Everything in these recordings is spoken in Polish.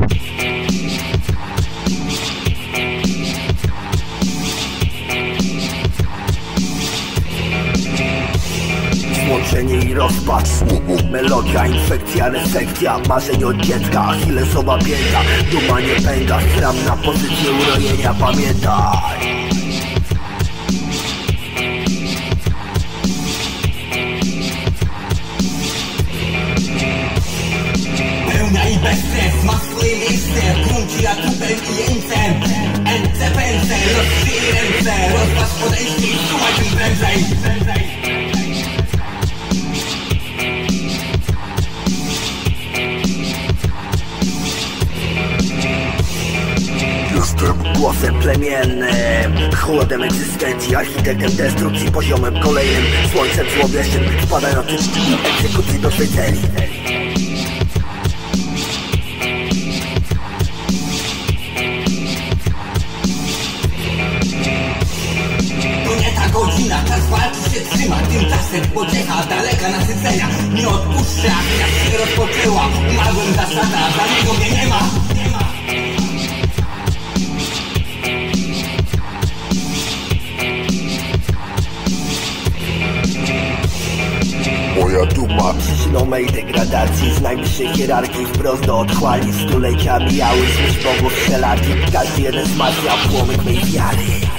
Złączenie i rozpacz, melodia, infekcja, resekcja, marzeń od dziecka, achillesowa pięta, duma nie pęka, stram na pozycję urojenia, pamiętaj. Pełna i bez stres, ma swoje miejsce, grunci jak tubel i jeńcem. Ręce, pęce, rozwij ręce, rozważ podejście i słuchaj tym prędzej. Jestem głosem plemiennym, chłodem egzystencji, architektem destrukcji, poziomem kolejnym, słońcem złowieszczym, spadającym w egzekucji do swej celi. To nie ta godzina, czas walki się trzyma, tymczasem pociecha daleka nasycenia. Nie odpuszczę, jak się rozpoczęła, umarłem za szata, za niego mnie nie ma. Moja duma przyczyną mej degradacji, z najwyższej hierarchii wprost do otchłani. Stulecia mijały, zmysł bogów wszelaki, każdy jeden wzmacnia płomyk mej wiary.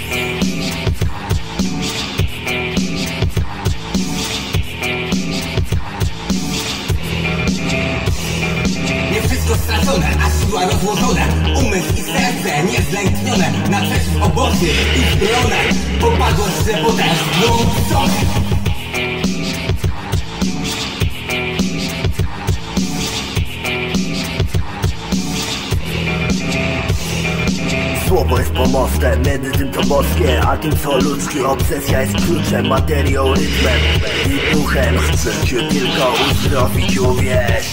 Nie wszystko stracone, a siła rozłożone, umysł i serce niezlęknione, naprzeciw obozy i zbrojone, popadłość, że potężną stronę. Słowo jest pomostem między tym co boskie, a tym co ludzkie. Obsesja jest kluczem, materią, rytmem i duchem. Chcę cię tylko uzdrowić, uwierz.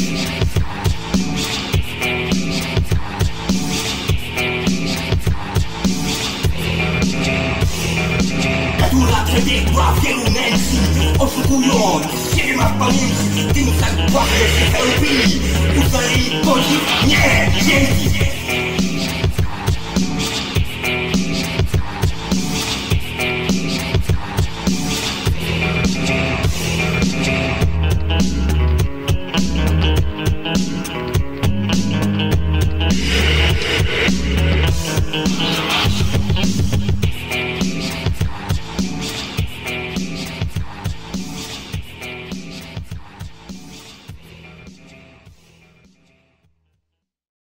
Która przebiegła wielu nęci, oszukując, siebie ma w pamięci. Tym tak płacę się pełni, uznali podziw, nie!